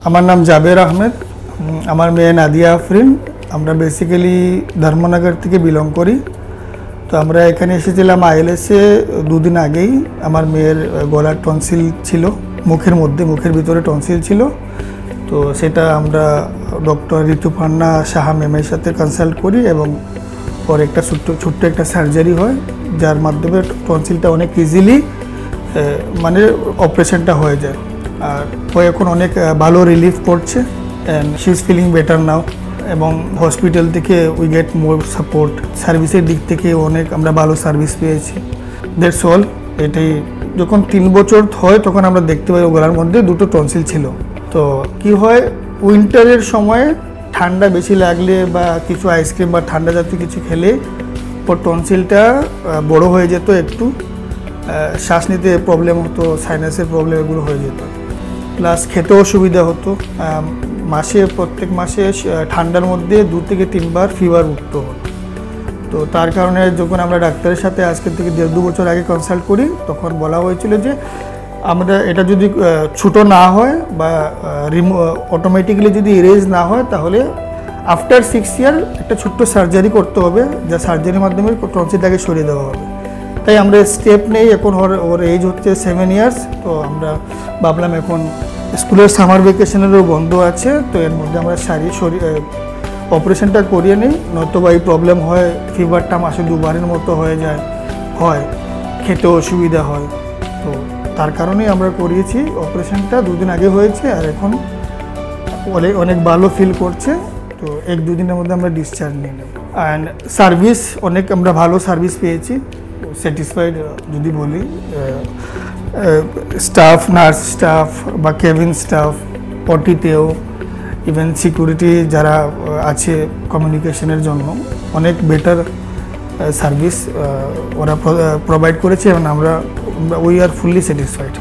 আমার নাম জাবের আহমেদ, আমার মেয়ে নাদিয়া আফরিন। আমরা বেসিক্যালি ধর্মনগর থেকে বিলং করি। তো আমরা এখানে এসেছিলাম আইএলএসে 2 দিন আগেই। আমার মেয়ের গলার টনসিল ছিল, মুখের ভিতরে টনসিল ছিল। তো সেটা আমরা ডক্টর ঋতুপর্ণা সাহা ম্যামের সাথে কনসাল্ট করি এবং পরে একটা ছোট্ট একটা সার্জারি হয়, যার মাধ্যমে টনসিলটা অনেক ইজিলি মানে অপারেশনটা হয়ে যায়। আর ও এখন অনেক ভালো রিলিফ করছে and she is feeling better now. এবং হসপিটাল থেকে উই গেট মোর সাপোর্ট, সার্ভিসের দিক থেকে অনেক আমরা ভালো সার্ভিস পেয়েছি। That's all. এটাই যখন 3 বছর হয় তখন আমরা দেখতে পাই গলার মধ্যে 2টো টনসিল ছিল। তো কি হয়, উইন্টারের সময় ঠান্ডা বেশি লাগলে বা কিছু আইসক্রিম বা ঠান্ডা জাতীয় কিছু খেলে ওর টনসিলটা বড় হয়ে যেত, একটু শ্বাস নিতে প্রবলেম হতো, সাইনাসের প্রবলেম এগুলো হয়ে যেত। প্লাস খেতেও অসুবিধা হতো। প্রত্যেক মাসে ঠান্ডার মধ্যে 2 থেকে 3 বার ফিভার উঠতো। তো তার কারণে যখন আমরা ডাক্তারের সাথে আজকে থেকে 1.5-2 বছর আগে কনসাল্ট করি, তখন বলা হয়েছিল যে আমরা এটা যদি ছোটো না হয় বা অটোমেটিক্যালি যদি ইরেজ না হয়, তাহলে আফটার 6 ইয়ার একটা ছোট্ট সার্জারি করতে হবে, যা সার্জারির মাধ্যমে টনসিলটাকে সরিয়ে দেওয়া হবে। তাই আমরা স্টেপ নেই। এখন ওর এজ হচ্ছে 7 ইয়ার্স। তো আমরা ভাবলাম এখন স্কুলের সামার ভ্যাকেশনেরও বন্ধ আছে, তো এর মধ্যে আমরা অপারেশনটা করিয়ে নিই। নয়তো বা এই প্রবলেম হয়, ফিভারটা মাসে 2 বারের মতো হয়, খেতে অসুবিধা হয়। তো তার কারণেই আমরা করিয়েছি অপারেশনটা। 2 দিন আগে হয়েছে আর এখন অনেক ভালো ফিল করছে। তো 1-2 দিনের মধ্যে আমরা ডিসচার্জ নিয়ে নেব। অ্যান্ড সার্ভিস অনেক আমরা ভালো সার্ভিস পেয়েছি, স্যাটিসফাইড যদি বলি। স্টাফ, নার্স স্টাফ বা কেবিন স্টাফ, ওটিতেও ইভেন সিকিউরিটি যারা আছে কমিউনিকেশনের জন্য অনেক বেটার সার্ভিস ওরা প্রোভাইড করেছে এবং আমরা উই আর ফুললি স্যাটিসফাইড।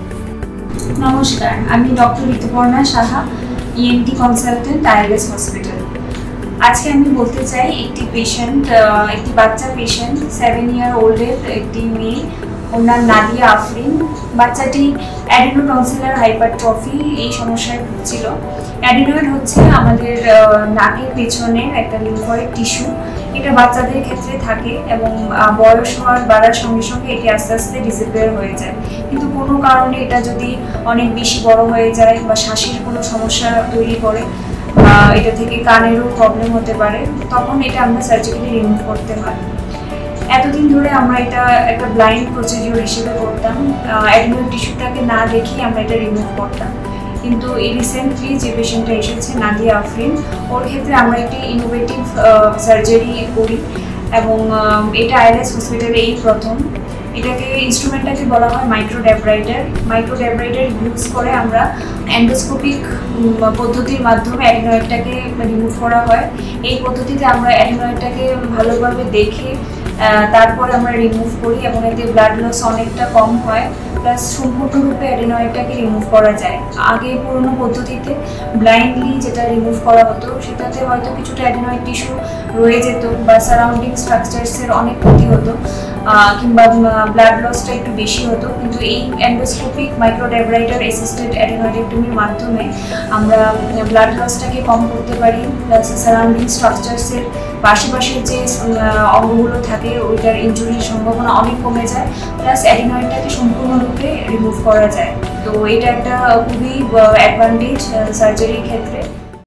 নমস্কার, আমি doctor Rituparna Saha, ENT consultant, ILS hospital. আজকে আমি বলতে চাই একটি বাচ্চা পেশেন্ট 7 ইয়ার ওল্ডের একটি মেয়ে, ওর নাম নাদিয়া আফরিন। বাচ্চাটি অ্যাডিনোটনসিলার হাইপারট্রফি এই সমস্যায় ভুগছিল। অ্যাডিনয়েড হচ্ছে আমাদের নাকের পেছনের একটা লিম্ফয়েড টিস্যু। এটা বাচ্চাদের ক্ষেত্রে থাকে এবং বয়স বাড়ার সঙ্গে সঙ্গে এটি আস্তে আস্তে ডিসঅ্যাপিয়ার হয়ে যায়। কিন্তু কোনো কারণে এটা যদি অনেক বেশি বড় হয়ে যায় বা শ্বাসের কোনো সমস্যা তৈরি করে বা এটা থেকে কানেরও প্রবলেম হতে পারে, তখন এটা আমরা সার্জিক্যালি রিমুভ করতে হয়। এতদিন ধরে আমরা এটা একটা ব্লাইন্ড প্রসিডিওর হিসেবে করতাম, অ্যাডিনোইড টিস্যুটাকে না দেখেই আমরা এটা রিমুভ করতাম। কিন্তু এই রিসেন্টলি যে পেশেন্টটা এসেছে নাদিয়া আফরিন, ওর ক্ষেত্রে আমরা একটি ইনোভেটিভ সার্জারি করি এবং এটা আইএলএস হসপিটালে এই প্রথম। ইনস্ট্রুমেন্টটাকে বলা হয় মাইক্রোডেব্রাইডার। মাইক্রোডেব্রাইডার ইউজ করে আমরা এন্ডোস্কোপিক পদ্ধতির মাধ্যমে অ্যাডিনয়েডটাকে রিমুভ করা হয়। এই পদ্ধতিতে আমরা অ্যাডিনয়েডটাকে ভালোভাবে দেখে তারপরে আমরা রিমুভ করি এবং এতে ব্লাড লস অনেকটা কম হয়, প্লাস সম্পূর্ণরূপে অ্যাডিনয়েডটাকে রিমুভ করা যায়। আগে পুরনো পদ্ধতিতে ব্লাইন্ডলি যেটা রিমুভ করা হতো, সেটাতে হয়তো কিছুটা অ্যাডিনয়েড টিস্যু রয়ে যেত বা সারাউন্ডিং স্ট্রাকচারসের অনেক ক্ষতি হতো কিংবা ব্লাড লসটা একটু বেশি হতো। কিন্তু এই এন্ডোস্কোপিক মাইক্রোডেব্রাইডার অ্যাসিস্টেড অ্যাডিনোইডেক্টমির মাধ্যমে আমরা ব্লাড লসটাকে কম করতে পারি, প্লাস সারাউন্ডিং স্ট্রাকচারসের পাশাপাশি যে অঙ্গগুলো থাকে ওইটার ইনজুরির সম্ভাবনা অনেক কমে যায়, প্লাস অ্যাডিনয়েডটাকে সম্পূর্ণরূপে রিমুভ করা যায়। তো এটা একটা খুবই অ্যাডভান্টেজ সার্জারির ক্ষেত্রে।